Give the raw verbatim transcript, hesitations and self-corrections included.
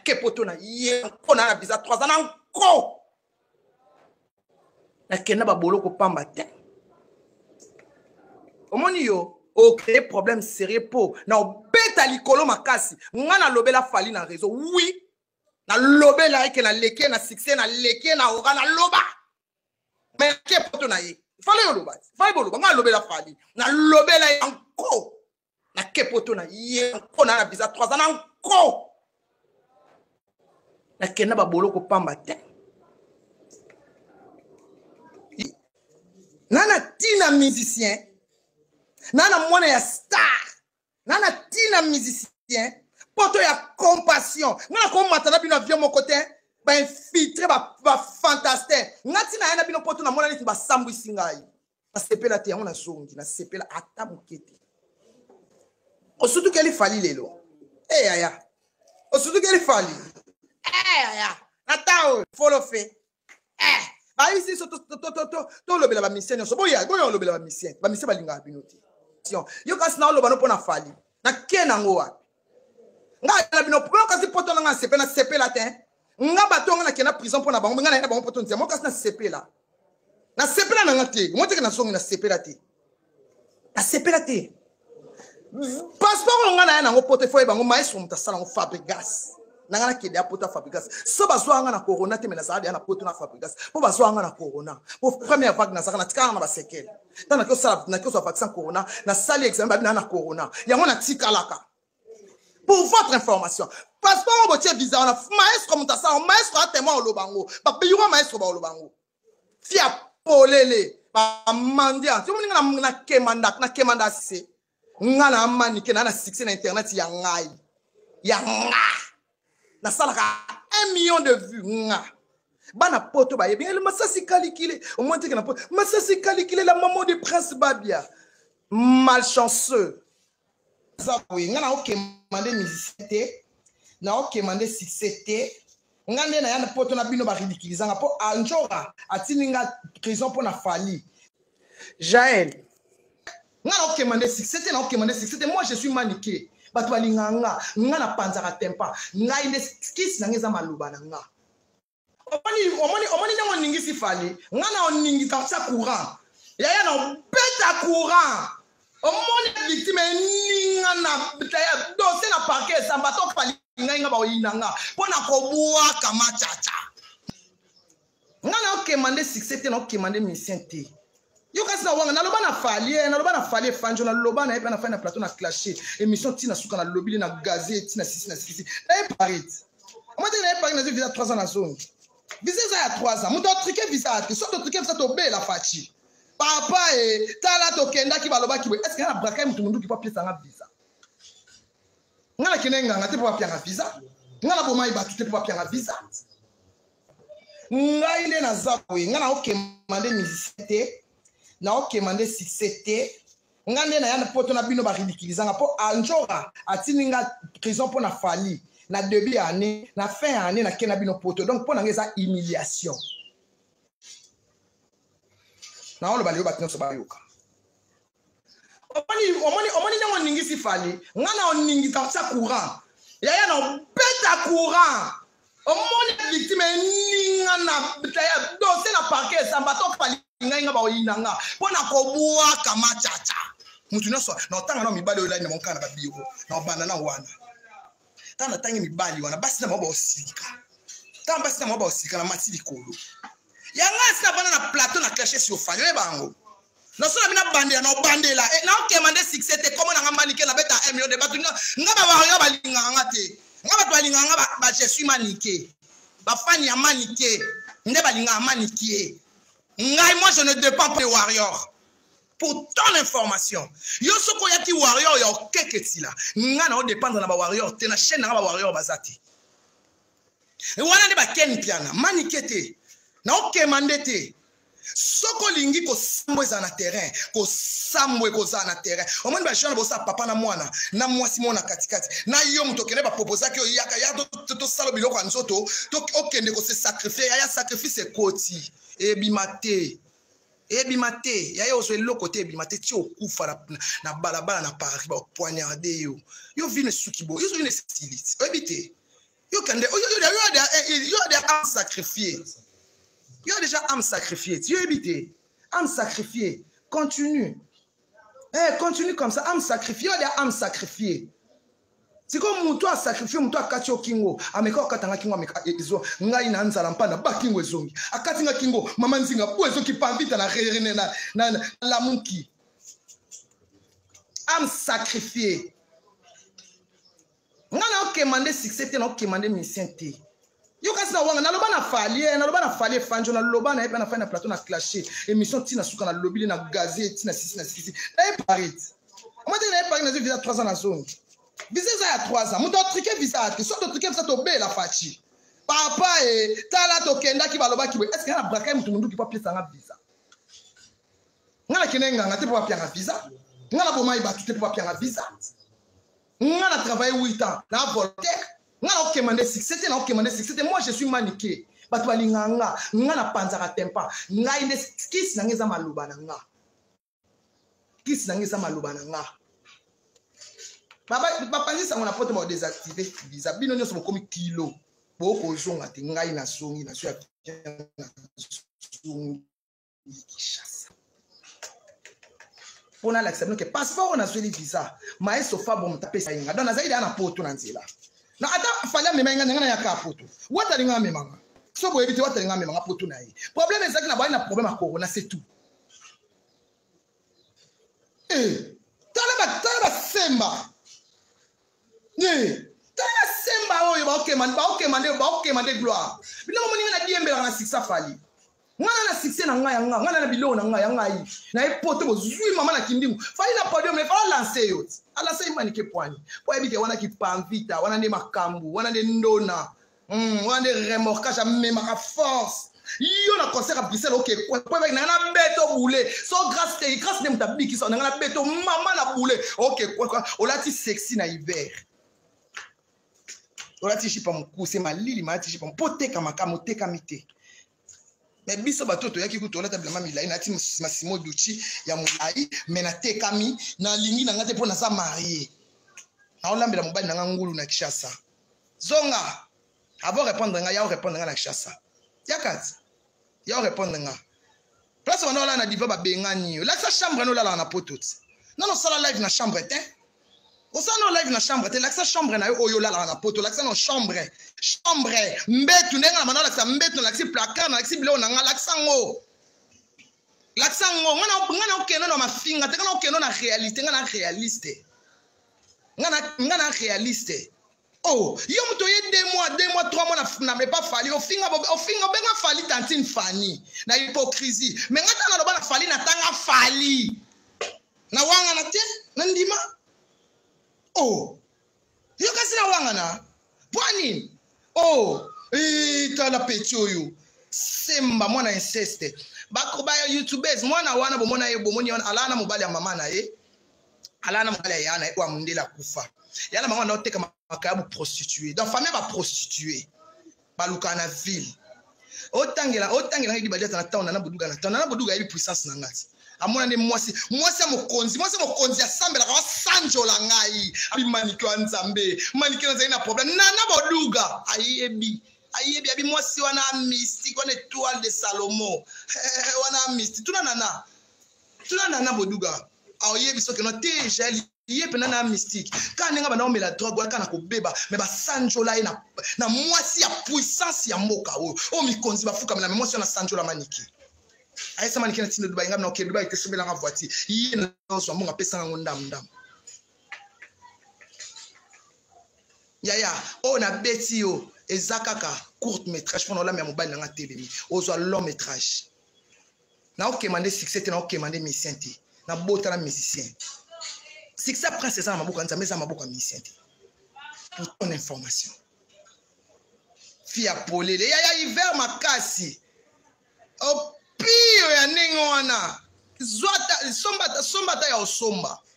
kepoto na ye ko na visa trois ans encore na kena ba boloko pamba te omoni yo o créer problème sérieux po na beta likolo makasi ngana lobela fali na réseau oui na lobela eke na leke na succès na leke na ora na loba mais kepoto na ye fallait yo loba fallait boloba ngana lobela fali na lobela encore na kepoto na ye ko na visa trois ans encore na kena ba boloko pamba te nana tina musicien nana mwana ya star nana tina musicien poto ya compassion nana ko matana bino avion mon côté ba infiltré ba ba fantastique ngati na yana bino poto na mwana niti ba sambu singai ba sepela te on a songi na sepela ata mukete osutu keli fali lelo eh aya osutu keli fali eh aya natao follow fe eh ba ici so to to to to to lobela ba mission so boya boya lobela ba mission ba mission balinga binoti yo kasi na loba no pona fali na kena ngoa nga na bino po kasi poto nga sepela sepela te nga batonga na kena prison pona bango nga na bango poto ntia mo kasi na sepela na sepela na ngate mo te na songi na sepela te na sepela te passeport nga na na ngo poto foi bango maestro mutasala ngo fabrigas na ngana kede apota fabrigas so bazwa nga na corona te mena za na poto na fabrigas po bazwa nga na corona po première vague na zakana tika na ba sekele tana ko sala na ko so vaccin corona na sali examen ba na corona yango na tika laka pour votre information passeport botie visa na maestro mutasala maestro atema olobango ba biyuma maestro ba olobango fia polele ba mandia tu muninga na na kemanda na kemanda se ngana manike na na succès na internet ya ngai ya nga na salaka un million de vues nga bana poto ba yebi le masasi calculé au moins que na poto masasi calculé la maman de Prince Babia malchanceux ça oui nga na OK mandé musicité na OK mandé succès nga ne na ya na poto na bino ba ridiculisanga po anjora atininga prison po na fali Jaël nga na OK mandé succès na OK mandé succès moi je suis maniqué bato balinganga nga na panzaka tempa nga inde skis na ngeza maluba na nga omoni omoni omoni nyango ningisi fali nga na oningi ka courant ya ya na beta courant omoni victime ninga na bitaya dossier na parquet samba to pali nga nga ba oyinanga pona ko bua kama chacha nga na OK mandé succès te na OK mandé mission te yo kasi na wanga na loba na fali na loba na fali fanjo na loba na epa na fa na plateau na clasher émission tina suka na lobili na gazette tina six na six na e parit moi te na e parit na visa trois ans na zone visa za ya trois ans muto truquer visa ate so to truquer visa to be la fachi papa e tala to kenda ki baloba ki est-ce que na braka mutu mundu ki pa pièce nga visa ngala kinenga ngate pa pièce nga visa ngala boma iba tout pa pièce nga visa ngaile na zakwe ngala OK mandé musicité na OK mandé succès te ngande na ya na poto na bino ba ridiculisanga po anjora atininga prison po na fali na début année na fin année na kena bino poto donc po na ngeza humiliation na olo bali yo batino so ba yoka omoni omoni omoni nyango ningisi fali ngana oningi ta courant ya ya na beta courant omoni victime ninga na bitaya dossier na parquet samba to pali nga ba oyinanga pona ko bua kama chacha mutu no so na otanga na mibali ola na monkana ba biyo na bana na wana tana tangi mibali wana basi na mabo osika tamba basi na mabo osika na mati likolo yanga sina bana na plateau na clasher sur fali we bango na so na bina bande na bandela e na OK mandé succès te comme na ngamanike na beta un million de batu nga ba ba ba linga ngate nga ba balinga nga ba je suis maniqué ba fani ya maniqué nde balinga maniqué. Moi, je ne dépends pas des warriors. Pour ton information, yo soko yaki warrior ya okeketi la. Nga na dépendre na ba warrior te na chaîne na ba warrior bazati. E wana ne ba ken piana manikete. Na OK mandete. Soko lingi ko sambwe za na terrain, ko sambwe ko za na terrain. O moni ba jeune bosa papa na mwana, na mwasi mona katikati. Na yo mutokene ba proposa ke yaka ya to to salo biloko nzoto, to okende ko se sacrifier, ya sacrifice koti. Ebimate ebimate ya yo so lokote ebimate ti okufa na na balabala na Paris ba poignarder yo yo vine sukibo yo so vine styliste ebite Yo kende, yo yo yo yo des âmes sacrifiées. Yo déjà âmes sacrifiées. Tu es habité. Âmes sacrifiées. Continue. Eh, continue comme ça. Âmes sacrifiées. Yo des âmes sacrifiées. C'est comme toi sacrifié, toi kacho kingo. Ameka katanga kingo ameka ezo. Ngai na nzala mpana ba kingo ezongi. Akatinga kingo mama nzinga po ezo ki pambita na rene na na la munki. Âmes sacrifiées. Ngana okemande succès te na okemande mission te. Yo kasi na wanga na loba na falie na loba na falie fanjo na loba na epena na plateau na clasher émission tina suka na lobili na gazé tina six na six. Na parit. Moi te na parit na visa trois ans na zone. Visa ça ya trois ans. Muto truquer visa te. Soit to truquer visa to be la fachi. Papa e tala to kenda ki baloba ki. Est-ce que na braka mutu mundu ki pa pièce nga visa. Ngana kinenga ngate pa pièce nga visa. Ngana boma iba tout te pa pièce nga visa. On a travaillé huit ans. Là, Voltaire, on a commandé six. C'était on a commandé six. C'était moi, je suis maniqué. Batouali nganga, ngana panzara tempa. Nga inde kiss nangeza maluba nanga. Kiss nangeza maluba nanga. Baba, papa ni ça on a porté pour désactiver visa. Bino nyo so komi kilo. Boko zonga te ngai na songi na so ya songi Kinshasa. On a l'accepté que passeport on a suivi visa mais sofa bon taper ça inga donc zaidi ana poto na nzela na ata fanya mema inga ngana ya ka poto wata linga mema so bo éviter wata linga mema poto na yi problème est ça que na ba na problème à corona c'est tout eh tala tala semba eh tala semba oyo ba okay man ba okay man ba okay man de gloire bino mo ninga na diembela na six fali ngana na succès na nga nga ngana na bilo na nga nga yi na epoto bozui mama na kindingu fali na podium me fala lancer yo ala sai mani ke poani po ebike wana ki pamvita wana ne makambu wana ne ndona mm wana ne remorquage me ma force yo na concert à Bruxelles OK po ebike na na beto boule so grâce te grâce ne mutabiki so na na beto mama na boule OK olati sexy na hiver olati chipa mukuse malili malati chipa pote kama kama te kamite. Mais biso batoto yaki kutola tablement milai na ti Massimo Ducci ya mulai mais na tekami na lingi na ngate pona sa marié na olambela mobali na ngulu na Kinshasa zonga avant répondre nga ya répondre nga na Kinshasa yakati ya répondre nga place on a na diva ba bengani la sa chambre no la na pototi non non sala live na chambre te o sa no live na chambre te la sa chambre na yo oyo la na poto la sa no chambre chambre mbetu ndenga na la sa mbetu na si placard na si bilo na nga la sa ngo la sa ngo ngana ngana okeno na mafinga te ngana okeno na réalité ngana réaliste ngana ngana réaliste oh yo muto ye deux mois deux mois trois mois na na pas fali o finga o finga benga fali tantine fani na hypocrisie mais ngata na loba na fali na tanga fali na wanga na te na ndima oh yo kasi na wanga na bwani oh eh tala petio yo semba mwana inceste bako ba youtubers mwana wana bomona ye bomoni alana mobali ya mama na ye alana mobali ya yana kwa mundela kufa yana mama na oteka makabu prostituée dans famille ba prostituée baluka na ville otangela otangela ngidi bajata na town na buduga na town na buduga ile puissance na ngati amona ne mwasi mwasi mokonzi mwasi mokonzi asambela kwa sanjo la ngai abi manikyo nzambe manikyo nzai na problème na na boduga ayebi ayebi abi mwasi wana mystique wana étoile de Salomon wana mystique tuna nana tuna nana boduga ayebi soke no te jeli yepe na mystique kana nga bana omela drogue wala kana kobeba mais ba sanjo la na na mwasi ya puissance ya mboka o o mikonzi bafuka na mwasi na sanjo la maniki aisa maniki na tindo Dubai ngam na okende Dubai te sobela nga voiture yi na so mbonga pesa nga ndam ndam ya ya o na beti yo ezakaka court métrage pour la mobile na telemi ozo long métrage na okemande succès te na okemande mission te na bota na musicien succès prince ça na mabuka nzambe za mabuka musicien te pour ton information fia polele ya ya hiver makasi o pio ya ningo wana zwata somba somba ta ya osomba